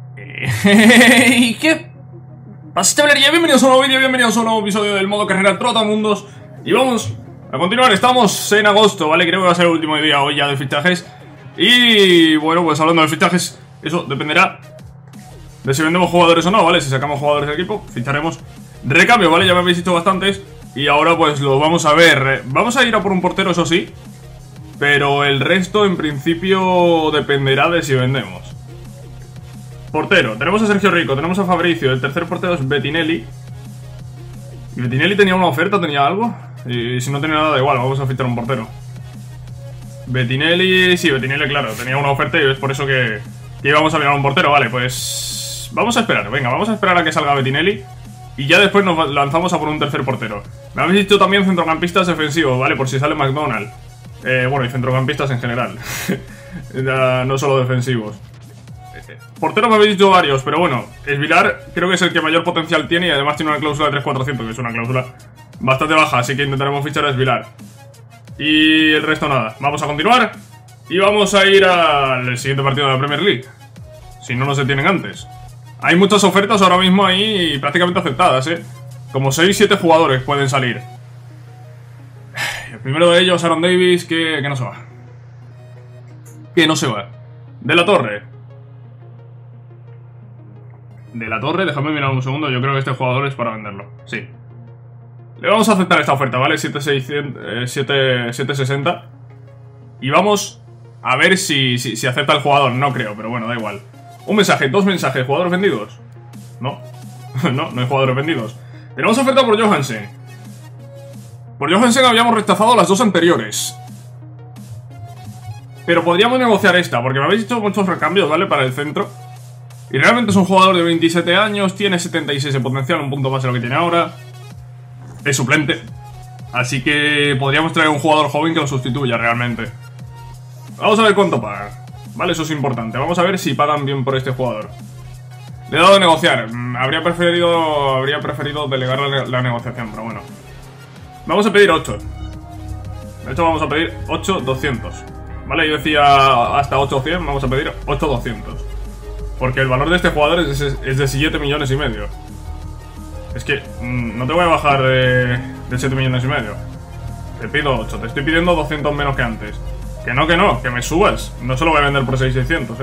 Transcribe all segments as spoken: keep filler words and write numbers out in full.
Eh, ¿Qué pasa, chavalería? Bienvenidos a un nuevo vídeo, bienvenidos a un nuevo episodio del modo carrera Trotamundos. Y vamos a continuar, estamos en agosto, ¿vale? Creo que va a ser el último día hoy ya de fichajes. Y bueno, pues hablando de fichajes, eso dependerá de si vendemos jugadores o no, ¿vale? Si sacamos jugadores del equipo, ficharemos recambio, ¿vale? Ya me habéis dicho bastantes. Y ahora pues lo vamos a ver. Vamos a ir a por un portero, eso sí, pero el resto en principio dependerá de si vendemos. Portero, tenemos a Sergio Rico, tenemos a Fabricio. El tercer portero es Bettinelli. ¿Y Bettinelli tenía una oferta? ¿Tenía algo? Y si no tenía nada, da igual, vamos a fichar un portero. Bettinelli, sí, Bettinelli, claro, tenía una oferta y es por eso que, que íbamos a mirar un portero. Vale, pues vamos a esperar, venga, vamos a esperar a que salga Bettinelli y ya después nos lanzamos a por un tercer portero. Me habéis dicho también centrocampistas defensivos, ¿vale? Por si sale McDonald. Eh, bueno, y centrocampistas en general. No solo defensivos. Portero me habéis dicho varios, pero bueno, Esvilar creo que es el que mayor potencial tiene y además tiene una cláusula de tres cuatrocientos, que es una cláusula bastante baja, así que intentaremos fichar a Esvilar. Y el resto nada, vamos a continuar y vamos a ir al siguiente partido de la Premier League, si no nos detienen antes. Hay muchas ofertas ahora mismo ahí prácticamente aceptadas, eh. Como seis siete jugadores pueden salir. El primero de ellos, Aaron Davis, que, que no se va. Que no se va. De la Torre. De la Torre, déjame mirar un segundo, yo creo que este jugador es para venderlo. Sí. Le vamos a aceptar esta oferta, ¿vale? siete sesenta. Y vamos a ver si, si, si acepta el jugador. No creo, pero bueno, da igual. Un mensaje, dos mensajes, ¿jugadores vendidos? No. No, no hay jugadores vendidos. Tenemos oferta por Johansen. Por Johansen habíamos rechazado las dos anteriores, pero podríamos negociar esta, porque me habéis dicho muchos recambios, ¿vale? Para el centro. Y realmente es un jugador de veintisiete años, tiene setenta y seis de potencial, un punto más de lo que tiene ahora. Es suplente, así que podríamos traer un jugador joven que lo sustituya realmente. Vamos a ver cuánto pagan, ¿vale? Eso es importante. Vamos a ver si pagan bien por este jugador. Le he dado a negociar. Habría preferido, habría preferido delegar la, la negociación, pero bueno. Vamos a pedir ocho. De hecho vamos a pedir ocho doscientos. Vale, yo decía hasta ocho cien, vamos a pedir ocho doscientos. Porque el valor de este jugador es, es, es de siete millones y medio. Es que mmm, no te voy a bajar de, de siete millones y medio. Te pido ocho, te estoy pidiendo doscientos menos que antes. Que no, que no, que me subas. No se lo voy a vender por seis mil seiscientos, eh.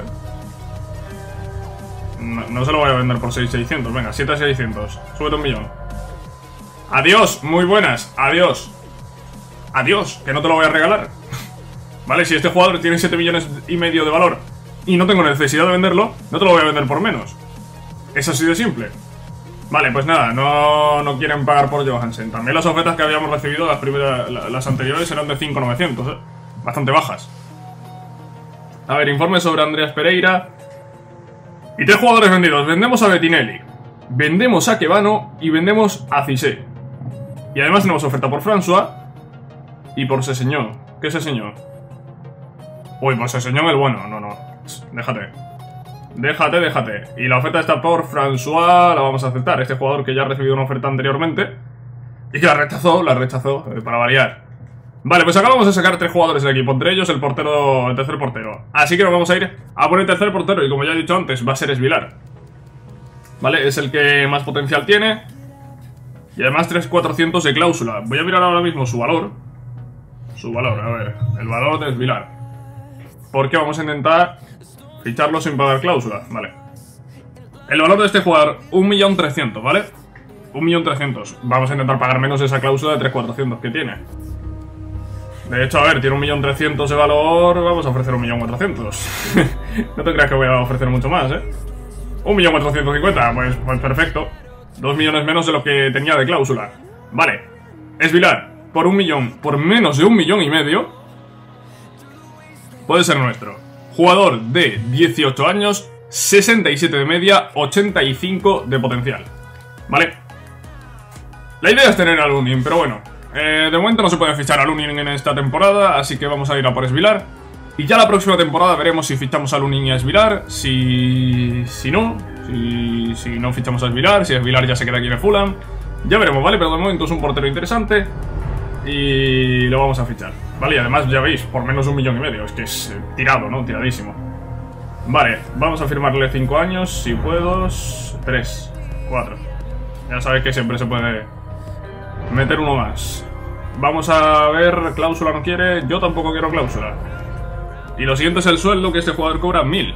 No, no se lo voy a vender por seis mil seiscientos, venga, siete mil seiscientos. Súbete un millón. Adiós, muy buenas, adiós. Adiós, que no te lo voy a regalar. Vale, si este jugador tiene siete millones y medio de valor y no tengo necesidad de venderlo, no te lo voy a vender por menos. Es así de simple. Vale, pues nada, no, no quieren pagar por Johansen. También las ofertas que habíamos recibido, las primeras, las anteriores, eran de cinco mil novecientos, ¿eh? Bastante bajas. A ver, informe sobre Andreas Pereira. Y tres jugadores vendidos. Vendemos a Bettinelli, vendemos a Kebano y vendemos a Cissé. Y además tenemos oferta por François y por Sessegnon. ¿Qué es Sessegnon? Uy, por Sessegnon el bueno, no, no. Déjate. Déjate, déjate. Y la oferta está por François, la vamos a aceptar. Este jugador que ya ha recibido una oferta anteriormente y que la rechazó, la rechazó, eh, para variar. Vale, pues acá vamos a sacar tres jugadores del equipo, entre ellos el portero, el tercer portero. Así que nos vamos a ir a por el tercer portero y como ya he dicho antes, va a ser Esvilar. Vale, es el que más potencial tiene. Y además tres mil cuatrocientos de cláusula. Voy a mirar ahora mismo su valor. Su valor, a ver, el valor de Esvilar. Porque vamos a intentar ficharlo sin pagar cláusula, vale. El valor de este jugador, un millón trescientos, ¿vale? un millón trescientos. Vamos a intentar pagar menos esa cláusula de tres mil cuatrocientos que tiene. De hecho, a ver, tiene un millón trescientos de valor, vamos a ofrecer un millón cuatrocientos. No te creas que voy a ofrecer mucho más, ¿eh? un millón cuatrocientos cincuenta, pues, pues perfecto. dos millones menos de lo que tenía de cláusula. Vale, Esvilar, por un millón, por menos de un millón y medio, puede ser nuestro. Jugador de dieciocho años, sesenta y siete de media, ochenta y cinco de potencial. Vale. La idea es tener a Lunin, pero bueno, eh, de momento no se puede fichar a Lunin en esta temporada, así que vamos a ir a por Esvilar. Y ya la próxima temporada veremos si fichamos a Lunin y a Esvilar, si... si no, si, si no fichamos a Esvilar, si Esvilar ya se queda aquí en el Fulham. Ya veremos, ¿vale? Pero de momento es un portero interesante y lo vamos a fichar. Vale, y además ya veis, por menos de un millón y medio, es que es tirado, ¿no? Tiradísimo. Vale, vamos a firmarle cinco años, si puedo, tres, cuatro. Ya sabéis que siempre se puede meter uno más. Vamos a ver, cláusula no quiere, yo tampoco quiero cláusula. Y lo siguiente es el sueldo, que este jugador cobra mil.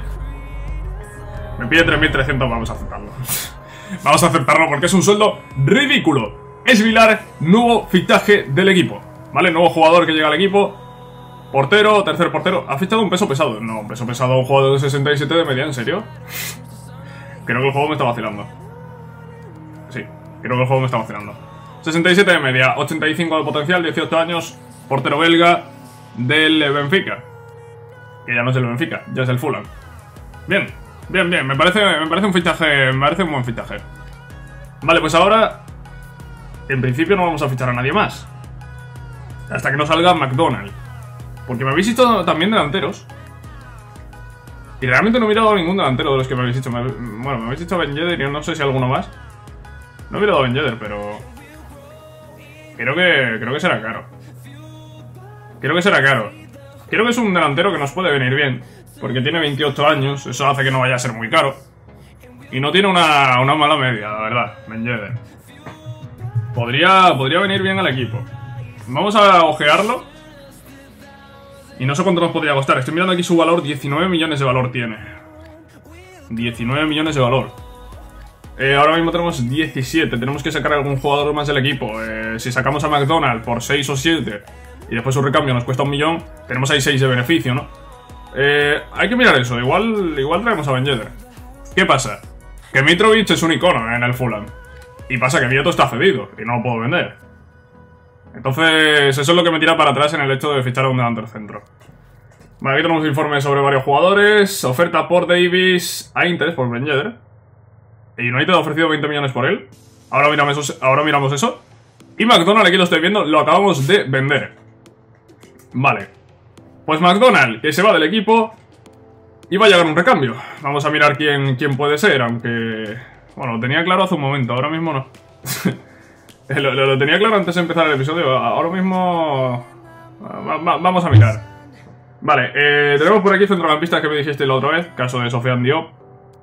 Me pide tres mil trescientos, vamos a aceptarlo. Vamos a aceptarlo porque es un sueldo ridículo. Es Vilar, nuevo fichaje del equipo, ¿vale? Nuevo jugador que llega al equipo. Portero, tercer portero. ¿Ha fichado un peso pesado? No, un peso pesado, un jugador de sesenta y siete de media, ¿en serio? Creo que el juego me está vacilando. Sí, creo que el juego me está vacilando. sesenta y siete de media, ochenta y cinco de potencial, dieciocho años, portero belga del Benfica. Que ya no es el Benfica, ya es el Fulham. Bien, bien, bien, me parece, me parece un fichaje, me parece un buen fichaje. Vale, pues ahora, en principio no vamos a fichar a nadie más. Hasta que no salga McDonald. Porque me habéis dicho también delanteros. Y realmente no he mirado a ningún delantero de los que me habéis dicho. Me, bueno, me habéis dicho a Ben Yedder y no sé si alguno más. No he mirado a Ben Yedder, pero... Creo que, creo que será caro. Creo que será caro. Creo que es un delantero que nos puede venir bien. Porque tiene veintiocho años, eso hace que no vaya a ser muy caro. Y no tiene una, una mala media, la verdad, Ben Yedder. Podría, podría venir bien al equipo. Vamos a ojearlo. Y no sé cuánto nos podría costar. Estoy mirando aquí su valor, diecinueve millones de valor tiene. diecinueve millones de valor. Eh, ahora mismo tenemos diecisiete. Tenemos que sacar a algún jugador más del equipo. Eh, si sacamos a McDonald por seis o siete y después su recambio nos cuesta un millón, tenemos ahí seis de beneficio, ¿no? Eh, hay que mirar eso. Igual, igual traemos a Ben Yedder. ¿Qué pasa? Que Mitrovic es un icono en el Fulham. Y pasa que Vieto está cedido y no lo puedo vender. Entonces, eso es lo que me tira para atrás en el hecho de fichar a un delantero centro. Vale, aquí tenemos informes sobre varios jugadores. Oferta por Davis. Hay interés por Ben Yedder. Y United ha ofrecido veinte millones por él. Ahora miramos eso. Ahora miramos eso. Y McDonald, aquí lo estoy viendo, lo acabamos de vender. Vale. Pues McDonald, que se va del equipo. Y va a llegar un recambio. Vamos a mirar quién, quién puede ser, aunque... Bueno, lo tenía claro hace un momento, ahora mismo no. Lo, lo, lo tenía claro antes de empezar el episodio. Ahora mismo... Va, va, vamos a mirar. Vale, eh, tenemos por aquí centrocampistas que me dijiste la otra vez. Caso de Sofiane Diop.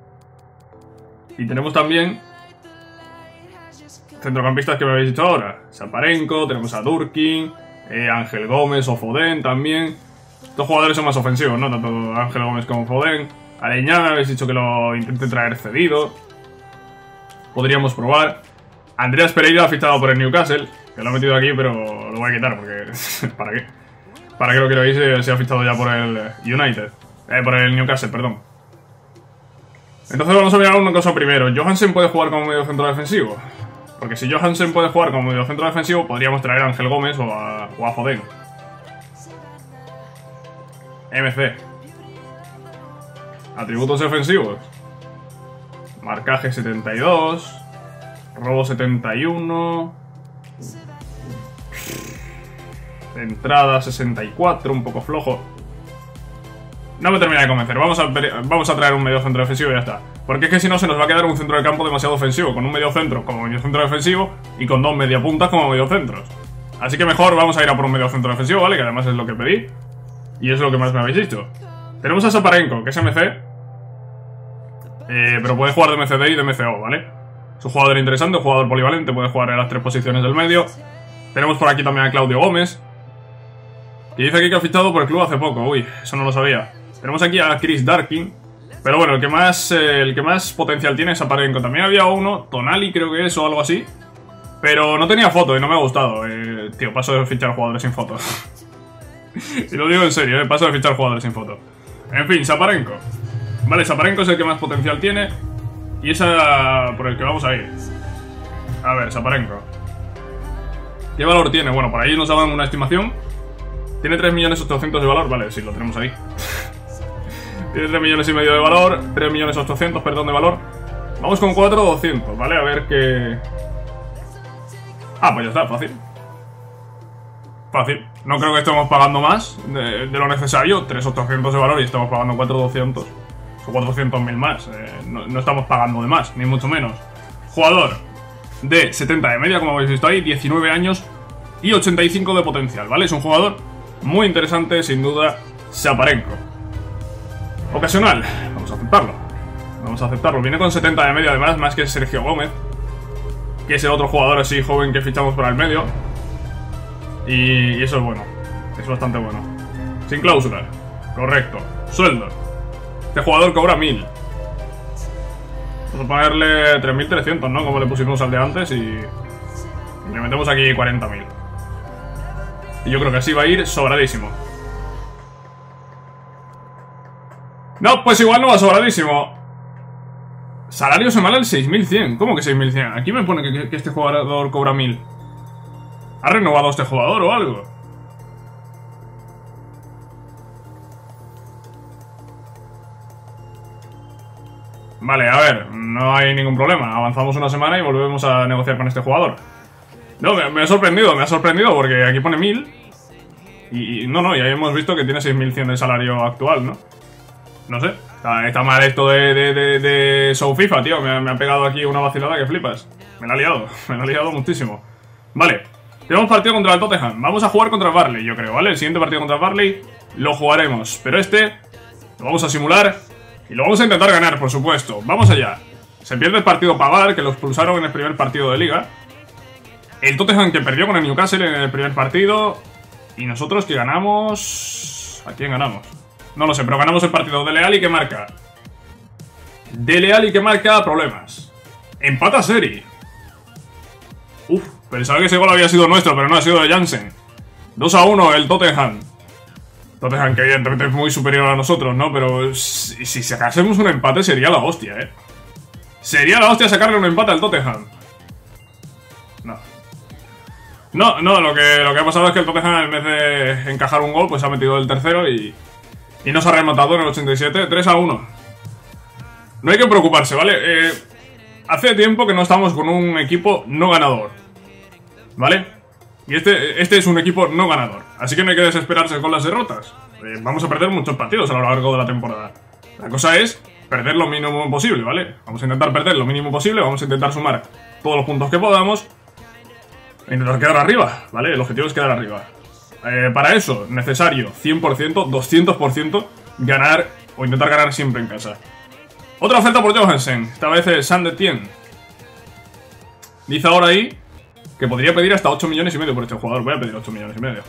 Y tenemos también centrocampistas que me habéis dicho ahora. Saparenko, tenemos a Durkin, eh, Ángel Gómez o Foden también. Estos jugadores son más ofensivos, ¿no? Tanto Ángel Gómez como Foden. Aleñán me habéis dicho que lo intente traer cedido. Podríamos probar. Andreas Pereira ha fichado por el Newcastle, que lo he metido aquí, pero lo voy a quitar porque... ¿Para qué? ¿Para qué lo quiero ir si se ha fichado ya por el United? Eh, por el Newcastle, perdón. Entonces vamos a mirar una cosa primero. ¿Johansen puede jugar como medio centro defensivo? Porque si Johansen puede jugar como medio centro defensivo, podríamos traer a Ángel Gómez o a, o a Foden. M C. Atributos defensivos. Marcaje setenta y dos... Robo setenta y uno. Entrada sesenta y cuatro, un poco flojo. No me termina de convencer. Vamos a, vamos a traer un medio centro defensivo y ya está. Porque es que si no se nos va a quedar un centro de campo demasiado ofensivo. Con un medio centro como medio centro defensivo y con dos media puntas como medio centros. Así que mejor vamos a ir a por un medio centro defensivo, ¿vale? Que además es lo que pedí. Y es lo que más me habéis dicho. Tenemos a Saparenko, que es M C. Eh, pero puede jugar de M C D y de M C O, ¿vale? Es un jugador interesante, un jugador polivalente, puede jugar en las tres posiciones del medio. Tenemos por aquí también a Claudio Gómez. Y dice aquí que ha fichado por el club hace poco. Uy, eso no lo sabía. Tenemos aquí a Chris Darkin. Pero bueno, el que más, eh, el que más potencial tiene es Saparenko. También había uno, Tonali creo que es o algo así. Pero no tenía foto y no me ha gustado. Eh, tío, paso de fichar jugadores sin foto. Y lo digo en serio, eh, paso de fichar jugadores sin foto. En fin, Saparenko. Vale, Saparenko es el que más potencial tiene. Y esa por el que vamos a ir. A ver, Saparenko. ¿Qué valor tiene? Bueno, por ahí nos daban una estimación. Tiene tres millones ochocientos de valor. Vale, sí, lo tenemos ahí. Tiene tres millones y medio de valor. tres millones ochocientos, perdón, de valor. Vamos con cuatro doscientos, ¿vale? A ver qué... Ah, pues ya está, fácil. Fácil. No creo que estemos pagando más de, de lo necesario. tres ochocientos de valor y estamos pagando cuatro doscientos. cuatrocientos mil más, eh, no, no estamos pagando de más, ni mucho menos. Jugador de setenta de media, como habéis visto ahí, diecinueve años y ochenta y cinco de potencial, ¿vale? Es un jugador muy interesante, sin duda, Saparenko. Ocasional, vamos aceptarlo. Vamos a aceptarlo. Viene con setenta de medio además, más que Sergio Gómez, que es el otro jugador así joven que fichamos para el medio. Y, y eso es bueno. Es bastante bueno. Sin cláusula. Correcto. Sueldo. Este jugador cobra mil. Vamos a ponerle tres mil trescientos, ¿no? Como le pusimos al de antes y... y le metemos aquí cuarenta mil. Y yo creo que así va a ir sobradísimo. No, pues igual no va sobradísimo. Salario semanal seis mil cien. ¿Cómo que seis mil cien? Aquí me pone que, que este jugador cobra mil. ¿Ha renovado este jugador o algo? Vale, a ver, no hay ningún problema. Avanzamos una semana y volvemos a negociar con este jugador. No, me, me ha sorprendido, me ha sorprendido porque aquí pone mil. Y, y no, no, ya hemos visto que tiene seis mil cien de salario actual, ¿no? No sé, está, está mal esto de, de, de, de Show FIFA, tío. Me, me ha pegado aquí una vacilada que flipas. Me la ha liado, me la ha liado muchísimo. Vale, tenemos partido contra el Tottenham. Vamos a jugar contra el Burnley, yo creo, ¿vale? El siguiente partido contra el Burnley lo jugaremos. Pero este lo vamos a simular y lo vamos a intentar ganar, por supuesto. Vamos allá. Se pierde el partido Pavard, que lo expulsaron en el primer partido de Liga. El Tottenham que perdió con el Newcastle en el primer partido. Y nosotros que ganamos... ¿A quién ganamos? No lo sé, pero ganamos el partido. Dele Alli que marca. Dele Alli que marca problemas. Empata serie. Uf, pensaba que ese gol había sido nuestro, pero no ha sido de Jansen. dos a uno el Tottenham. Tottenham que evidentemente es muy superior a nosotros, ¿no? Pero si, si sacásemos un empate sería la hostia, ¿eh? Sería la hostia sacarle un empate al Tottenham. No. No, no, lo que, lo que ha pasado es que el Tottenham en vez de encajar un gol, pues ha metido el tercero y... Y nos ha rematado en el ochenta y siete, tres a uno. No hay que preocuparse, ¿vale? Eh, hace tiempo que no estamos con un equipo no ganador, ¿vale? Y este, este es un equipo no ganador. Así que no hay que desesperarse con las derrotas. Eh, vamos a perder muchos partidos a lo largo de la temporada. La cosa es perder lo mínimo posible, ¿vale? Vamos a intentar perder lo mínimo posible. Vamos a intentar sumar todos los puntos que podamos e intentar quedar arriba, ¿vale? El objetivo es quedar arriba. Eh, para eso, necesario cien por ciento, doscientos por ciento ganar o intentar ganar siempre en casa. Otra oferta por Johansen. Esta vez es Saint Etienne. Dice ahora ahí que podría pedir hasta ocho millones y medio por este jugador. Voy a pedir ocho millones y medio.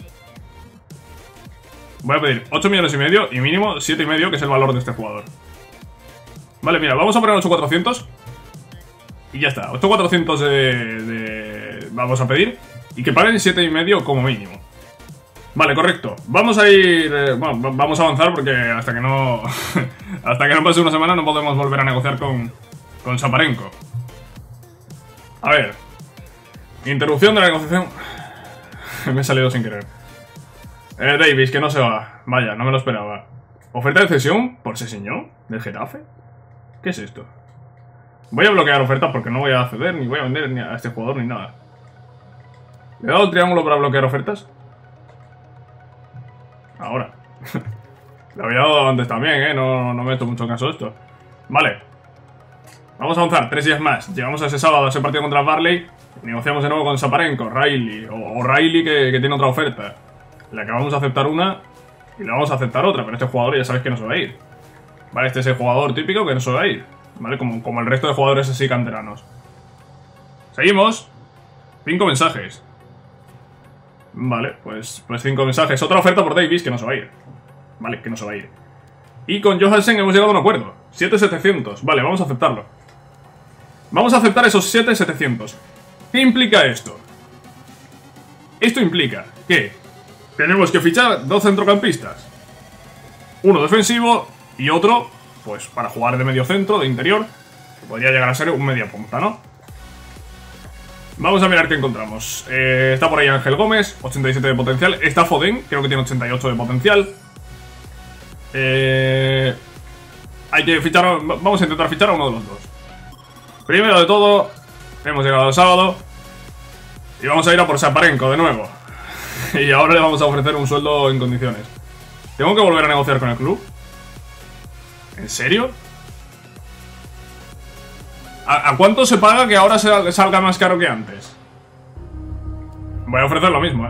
Voy a pedir ocho millones y medio y mínimo siete y medio, que es el valor de este jugador. Vale, mira, vamos a poner ocho cuatrocientos. Y ya está, ocho cuatrocientos de, de... vamos a pedir. Y que paguen siete y medio como mínimo. Vale, correcto. Vamos a ir... Eh, bueno, vamos a avanzar porque hasta que no... hasta que no pase una semana no podemos volver a negociar con... con Shaparenko. A ver. Interrupción de la negociación. Me he salido sin querer. Eh, Davis, que no se va. Vaya, no me lo esperaba. ¿Oferta de cesión por Sessegnon? ¿Del Getafe? ¿Qué es esto? Voy a bloquear ofertas porque no voy a acceder, ni voy a vender ni a este jugador, ni nada. ¿Le he dado el triángulo para bloquear ofertas? Ahora. Le había dado antes también, ¿eh? No, no me he hecho mucho caso de esto. Vale. Vamos a avanzar. Tres días más. Llegamos a ese sábado, a ese partido contra Burnley. Negociamos de nuevo con Shaparenko, Riley. O, o Riley que, que tiene otra oferta. Le acabamos de aceptar una y le vamos a aceptar otra. Pero este jugador ya sabéis que no se va a ir. Vale, este es el jugador típico que no se va a ir. Vale, como, como el resto de jugadores así canteranos. Seguimos. Cinco mensajes. Vale, pues, pues cinco mensajes. Otra oferta por Davis que no se va a ir. Vale, que no se va a ir. Y con Johansen hemos llegado a un acuerdo. siete setecientos. Vale, vamos a aceptarlo. Vamos a aceptar esos siete setecientos. ¿Qué implica esto? Esto implica que tenemos que fichar dos centrocampistas. Uno defensivo y otro, pues, para jugar de medio centro, de interior. Que podría llegar a ser un media punta, ¿no? Vamos a mirar qué encontramos. Eh, está por ahí Ángel Gómez, ochenta y siete de potencial. Está Foden, creo que tiene ochenta y ocho de potencial. Eh, hay que fichar, vamos a intentar fichar a uno de los dos. Primero de todo, hemos llegado al sábado y vamos a ir a por Shaparenko de nuevo. Y ahora le vamos a ofrecer un sueldo en condiciones. ¿Tengo que volver a negociar con el club? ¿En serio? ¿A, ¿A cuánto se paga que ahora se salga más caro que antes? Voy a ofrecer lo mismo, eh.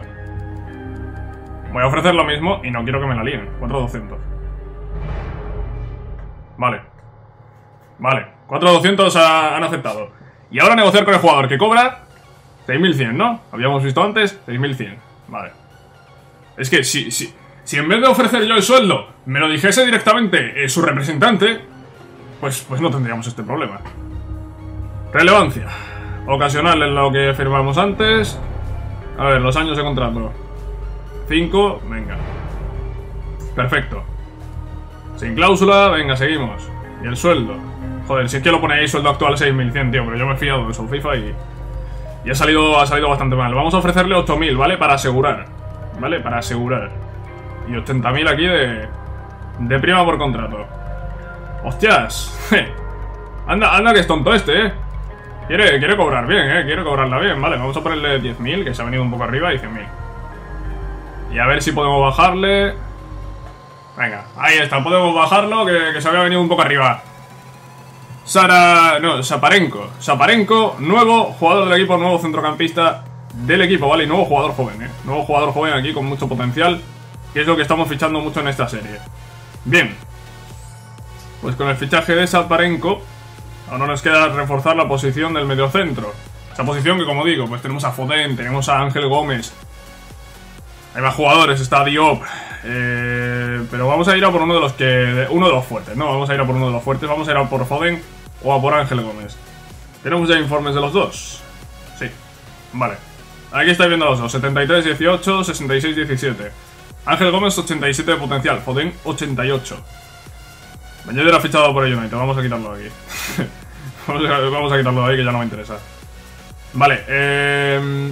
Voy a ofrecer lo mismo y no quiero que me la líen. cuatro mil doscientos. Vale. Vale. cuatro mil doscientos han aceptado. Y ahora negociar con el jugador que cobra seis mil cien, ¿no? Habíamos visto antes seis mil cien. Vale. Es que si, si, si en vez de ofrecer yo el sueldo me lo dijese directamente eh, su representante, pues, pues no tendríamos este problema. Relevancia. Ocasional en lo que firmamos antes. A ver, los años de contrato. cinco, venga. Perfecto. Sin cláusula, venga, seguimos. Y el sueldo. Joder, si es que lo pone ahí sueldo actual seis mil cien, tío, pero yo me he fiado de su FIFA y... Y ha salido, ha salido bastante mal. Vamos a ofrecerle ocho mil, ¿vale? Para asegurar. ¿Vale? Para asegurar. Y ochenta mil aquí de... De prima por contrato. ¡Hostias! anda, anda que es tonto este, ¿eh? Quiere, quiere cobrar bien, ¿eh? Quiere cobrarla bien. Vale, vamos a ponerle diez mil, que se ha venido un poco arriba, y cien mil. Y a ver si podemos bajarle... Venga, ahí está, podemos bajarlo, que, que se había venido un poco arriba. Sara... No, Saparenko. Saparenko, nuevo jugador del equipo, nuevo centrocampista del equipo, ¿vale? Y nuevo jugador joven, ¿eh? Nuevo jugador joven aquí con mucho potencial, que es lo que estamos fichando mucho en esta serie. Bien. Pues con el fichaje de Saparenko, ahora nos queda reforzar la posición del mediocentro. Esa posición que, como digo, pues tenemos a Foden, tenemos a Ángel Gómez. Hay más jugadores, está Diop. Eh, pero vamos a ir a por uno de los que... Uno de los fuertes, ¿no? Vamos a ir a por uno de los fuertes. Vamos a ir a por Foden o a por Ángel Gómez. ¿Tenemos ya informes de los dos? Sí. Vale. Aquí estáis viendo los dos. setenta y tres dieciocho, sesenta y seis diecisiete. Ángel Gómez ochenta y siete de potencial. Foden ochenta y ocho. Benjeder ha fichado por el United. Vamos a quitarlo de aquí. vamos, a, vamos a quitarlo de ahí, que ya no me interesa. Vale. Eh...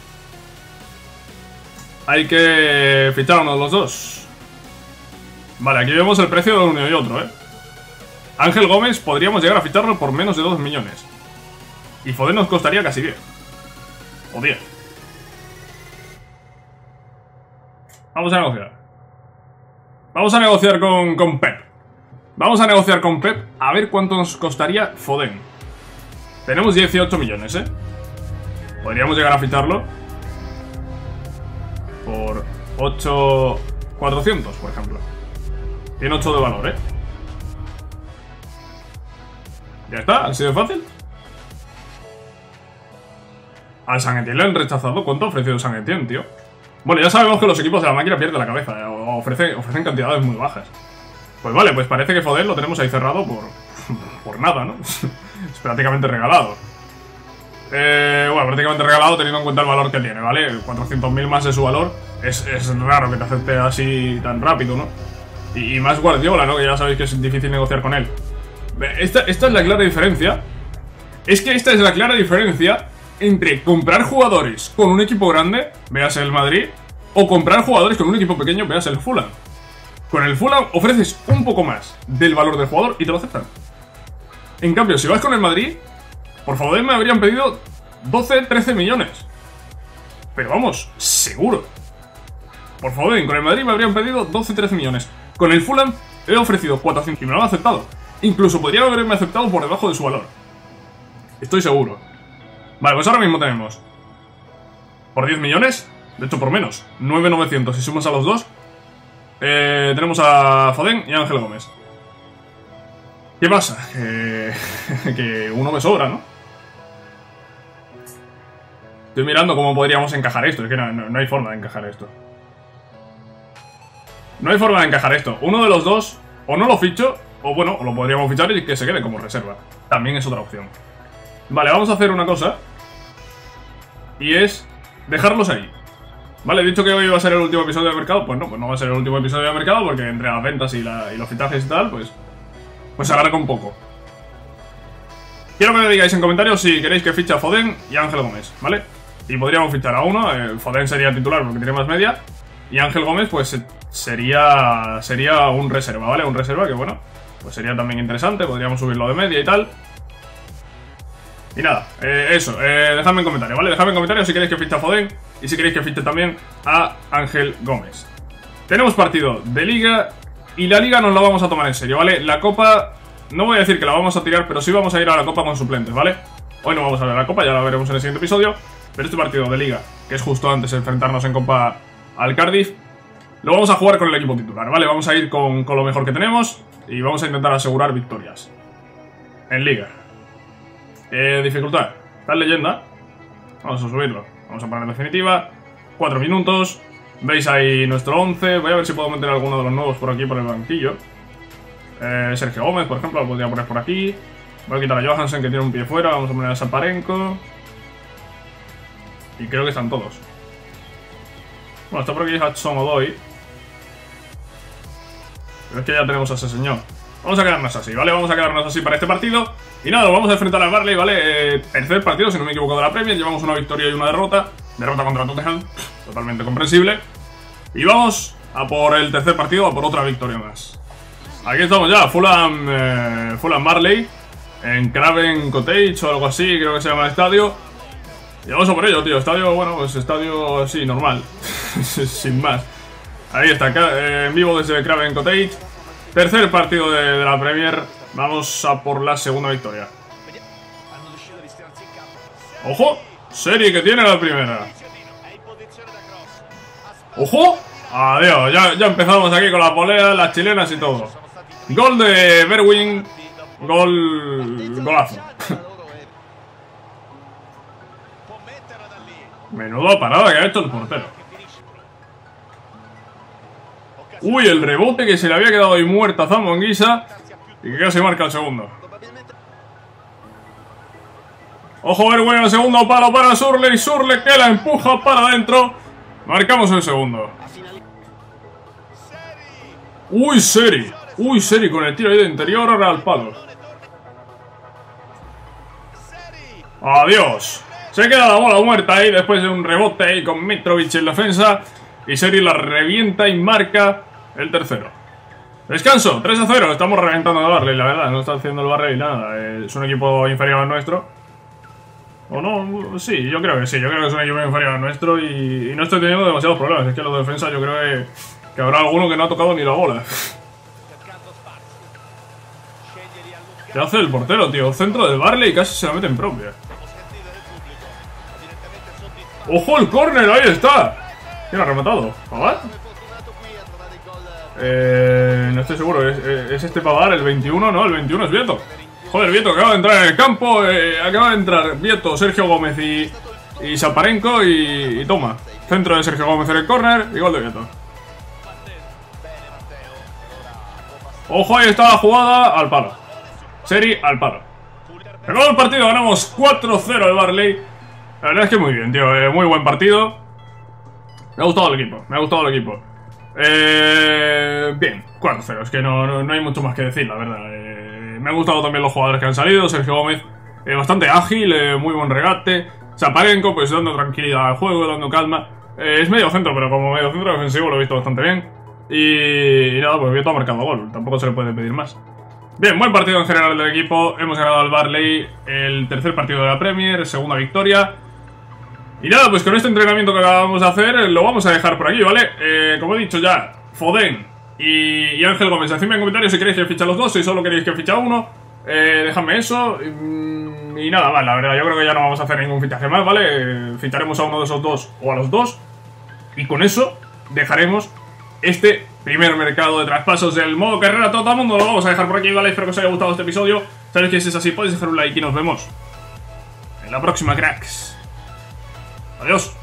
Hay que fichar uno de los dos. Vale, aquí vemos el precio de uno y otro, ¿eh? Ángel Gómez podríamos llegar a ficharlo por menos de dos millones. Y Foden nos costaría casi diez. O diez. Vamos a negociar. Vamos a negociar con, con Pep. Vamos a negociar con Pep a ver cuánto nos costaría Foden. Tenemos dieciocho millones, ¿eh? Podríamos llegar a ficharlo por ocho mil cuatrocientos, por ejemplo. Tiene ocho de valor, ¿eh? Ya está, ha sido fácil. Al San Etienne le han rechazado. ¿Cuánto ha ofrecido San Etienne, tío? Bueno, ya sabemos que los equipos de la máquina pierden la cabeza, ¿eh? O ofrecen, ofrecen cantidades muy bajas. Pues vale, pues parece que Foden lo tenemos ahí cerrado por, por nada, ¿no? Es prácticamente regalado. Eh, bueno, prácticamente regalado teniendo en cuenta el valor que tiene, ¿vale? cuatrocientos mil más de su valor. Es, es raro que te acepte así tan rápido, ¿no? Y, y más Guardiola, ¿no? Que ya sabéis que es difícil negociar con él. Esta, esta es la clara diferencia. Es que esta es la clara diferencia entre comprar jugadores con un equipo grande, véase el Madrid, o comprar jugadores con un equipo pequeño, véase el Fulham. Con el Fulham ofreces un poco más del valor del jugador y te lo aceptan. En cambio, si vas con el Madrid, por favor me habrían pedido doce, trece millones. Pero vamos, seguro. Por favor, con el Madrid me habrían pedido doce, trece millones. Con el Fulham he ofrecido cuatrocientos y me lo han aceptado. Incluso podría haberme aceptado por debajo de su valor. Estoy seguro. Vale, pues ahora mismo tenemos por diez millones, de hecho por menos, nueve mil novecientos si sumas a los dos. eh, Tenemos a Foden y a Ángel Gómez. ¿Qué pasa? Que, que uno me sobra, ¿no? Estoy mirando cómo podríamos encajar esto. Es que no, no, no hay forma de encajar esto. No hay forma de encajar esto. Uno de los dos, o no lo ficho, o bueno, o lo podríamos fichar y que se quede como reserva. También es otra opción. Vale, vamos a hacer una cosa. Y es dejarlos ahí. Vale, he dicho que hoy va a ser el último episodio de mercado. Pues no, pues no va a ser el último episodio de mercado, porque entre las ventas y, la, y los fichajes y tal, pues Pues se alarga un poco. Quiero que me digáis en comentarios si queréis que fiche a Foden y a Ángel Gómez, ¿vale? Y podríamos fichar a uno. eh, Foden sería titular porque tiene más media. Y Ángel Gómez, pues sería sería un reserva, ¿vale? Un reserva que, bueno, pues sería también interesante. Podríamos subirlo de media y tal. Y nada, eh, eso, eh, dejadme en comentarios, ¿vale? Dejadme en comentarios si queréis que fiche a Foden y si queréis que fiche también a Ángel Gómez. Tenemos partido de Liga y la Liga nos la vamos a tomar en serio, ¿vale? La Copa, no voy a decir que la vamos a tirar, pero sí vamos a ir a la Copa con suplentes, ¿vale? Hoy no vamos a ver la Copa, ya la veremos en el siguiente episodio. Pero este partido de Liga, que es justo antes de enfrentarnos en Copa al Cardiff, lo vamos a jugar con el equipo titular, ¿vale? Vamos a ir con, con lo mejor que tenemos y vamos a intentar asegurar victorias en Liga. Eh, dificultad. Está en leyenda. Vamos a subirlo. Vamos a poner en definitiva. cuatro minutos. Veis ahí nuestro once. Voy a ver si puedo meter alguno de los nuevos por aquí por el banquillo. Eh, Sergio Gómez, por ejemplo, lo podría poner por aquí. Voy a quitar a Johansen, que tiene un pie fuera. Vamos a poner a Saparenko. Y creo que están todos. Bueno, está por aquí Hudson Odoi. Pero es que ya tenemos a ese señor. Vamos a quedarnos así, ¿vale? Vamos a quedarnos así para este partido. Y nada, vamos a enfrentar al Burnley, ¿vale? Eh, tercer partido, si no me equivoco, de la Premier. Llevamos una victoria y una derrota. Derrota contra Tottenham. Totalmente comprensible. Y vamos a por el tercer partido, a por otra victoria más. Aquí estamos ya, Fulham, eh, Fulham Burnley. En Craven Cottage o algo así, creo que se llama el estadio. Y vamos a por ello, tío. Estadio, bueno, pues estadio así, normal. Sin más. Ahí está, eh, en vivo desde Craven Cottage. Tercer partido de, de la Premier. Vamos a por la segunda victoria. ¡Ojo! Seri que tiene la primera. ¡Ojo! Adiós, ya, ya empezamos aquí con las poleas, las chilenas y todo. Gol de Berwin. Gol... Golazo. Menudo parada que ha hecho el portero. Uy, el rebote que se le había quedado ahí muerta a Zambuanguisa. Y que casi marca el segundo. Ojo, Berwin al segundo palo para Surle. Y Surle que la empuja para adentro. Marcamos el segundo. Uy, Seri. Uy, Seri con el tiro ahí de interior. Ahora al palo. Adiós. Se queda la bola muerta ahí después de un rebote ahí con Mitrovic en la defensa. Y Seri la revienta y marca el tercero. Descanso, tres a cero. Estamos reventando al Burnley, la verdad. No está haciendo el Burnley nada. Es un equipo inferior al nuestro. ¿O no? Sí, yo creo que sí. Yo creo que es un equipo inferior al nuestro. Y, y no estoy teniendo demasiados problemas. Es que los de defensa yo creo que, que habrá alguno que no ha tocado ni la bola. ¿Qué hace el portero, tío? Centro del Burnley y casi se la mete en propia. ¡Ojo el córner! ¡Ahí está! ¿Quién ha rematado? ¿Pavar? Eh, no estoy seguro. ¿Es, ¿Es este Pavar el veintiuno? No, el veintiuno es Vieto. Joder, Vieto acaba de entrar en el campo. Eh, acaba de entrar Vieto, Sergio Gómez y, y Saparenko y, y toma. Centro de Sergio Gómez en el córner y gol de Vieto. Ojo, ahí está la jugada al palo. Seri al palo. Acabó el partido, ganamos cuatro cero el Burnley. La verdad es que muy bien, tío. Eh, muy buen partido. Me ha gustado el equipo. Me ha gustado el equipo. Eh, bien, cuatro cero. Es que no, no, no hay mucho más que decir, la verdad. Eh, me han gustado también los jugadores que han salido. Sergio Gómez, eh, bastante ágil, eh, muy buen regate. Saparenko, pues dando tranquilidad al juego, dando calma. Eh, es medio centro, pero como medio centro defensivo lo he visto bastante bien. Y, y nada, pues Vieto ha marcado gol. Tampoco se le puede pedir más. Bien, buen partido en general del equipo. Hemos ganado al Burnley el tercer partido de la Premier, segunda victoria. Y nada, pues con este entrenamiento que acabamos de hacer lo vamos a dejar por aquí, ¿vale? Eh, como he dicho ya, Foden y, y Ángel Gómez, decidme en comentarios si queréis que fiche a los dos, si solo queréis que fiche a uno. Eh, dejadme eso. Y, y nada, vale, la verdad, yo creo que ya no vamos a hacer ningún fichaje más, ¿vale? Eh, ficharemos a uno de esos dos o a los dos. Y con eso dejaremos este primer mercado de traspasos del modo carrera. Todo el mundo lo vamos a dejar por aquí, ¿vale? Espero que os haya gustado este episodio. Sabéis que si es así, podéis dejar un like y nos vemos en la próxima, cracks. Adiós.